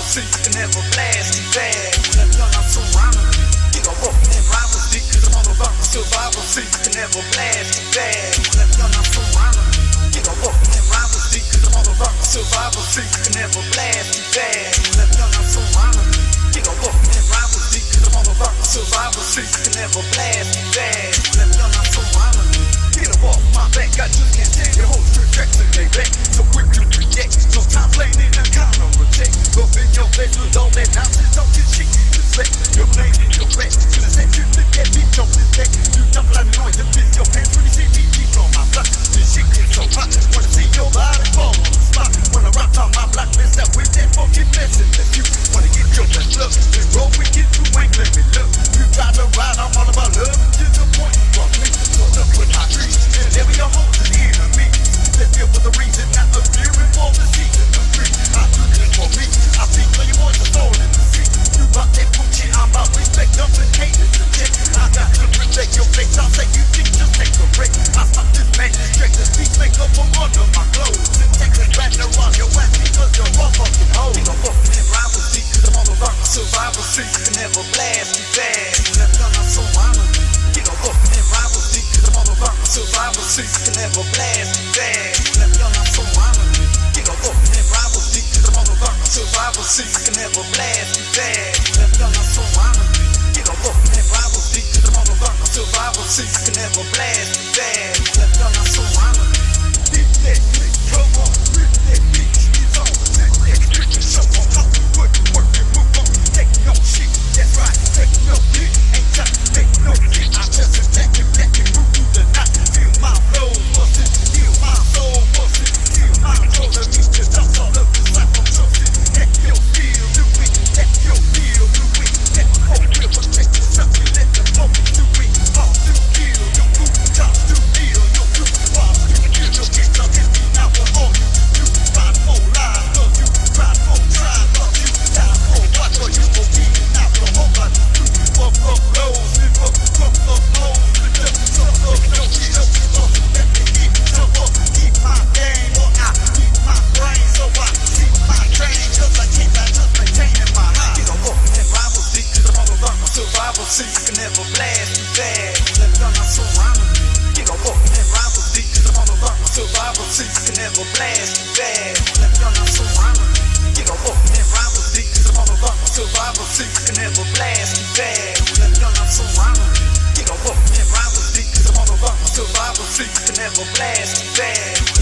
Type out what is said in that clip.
seat can never blast me fast. Left young, I'm surrounded. You gon' walk in rivals deep, cause I'm on the rock, survival seat can never blast me fast. Left young, I'm surrounded. You gon' walk in rivals deep, cause I'm on the rock, survival seat can never blast me fast. Left young, I'm surrounded. You gon' walk in rivals deep, cause I'm on the rock, survival seat can never blast me fast. Left young, I'm surrounded. Get up off my back, I just can't take your whole trajectory and lay back. So quick to react, no time playing in the counter attack. Up in your face with all that nonsense, don't get shit you respect. Your name and your rap, to the set you look at me, jump this back. You jump like noise and piss your pants when you see me deep on my block. This shit gets so hot, wanna see your body fall on the spot. When I rock on my block, miss that with that fucking message that you wanna get your best look. Then roll with you, ain't let me look. You try to ride, I'm all about love, and to the point you brought me. Pulled up with my trees, and every your hoes is enemy. Let's deal with the reason, not the fearing for the season of free. I do this for me, I see for your boys are soul in the sea. You bout that cool shit, I'm about respect, up and hate is the check. I got to respect your face, I'll say you think, just take a break. I stop this man, straight the speech, make up from under my clothes. And take this back to rock your ass because you're one fucking hoe. You gon' fuck in rivals deep, cause I'm on the rock, survival seat can never blast me fast. Left young, I'm so honored. You gon' fuck in rivals deep, cause I'm on the rock, survival seat can never blast me fast. Left young, I'm so honored. You gon' fuck in rivals deep, cause I'm on the rock, survival seat can never blast me fast. Left young, I'm so honored. You gon' fuck in rivals deep, cause I'm on the rock, survival seat can never blast me fast. Left young, I'm so honored. Hit that click, come on, rip that bitch, it's on. That click, show on, talk, put work and move on. Take no shit, that's right, take no shit. Ain't time to take no shit. I just attack and back and move through the night. Feel my flow bustin', feel my soul bustin', feel my soul to reach the top all of the life I'm trusting. Let your feel do it, let your feel do it. Let the whole real protect yourself, you let the moment do it. All to feel your move, tops to feel your move. While you feel your kicks up, hit me now for all you do. Ride for lies, love you, ride for try, love you. Die for what, for you will be now for all I do. Fuck up lows, live up, fuck up lows, lift up, suck up, don't get up, let me hit, jump up, keep my game, or I keep my brain, so I keep my train, just like keep I just maintaining my high. You gon' walk in rivals deep, cause I'm on the rock, my survival seat can never blast me fast. Left young, I'm surrounded. You gon' walk in rivals deep, cause I'm on the rock, my survival seat can never blast me fast. Left young, I'm surrounded. You gon' walk in rivals deep, cause I'm on the rock, my survival seat can never blast me fast. Left young, I'm surrounded. You gon' walk in rivals deep, cause I'm on the rock, my survival seat can never blast me fast.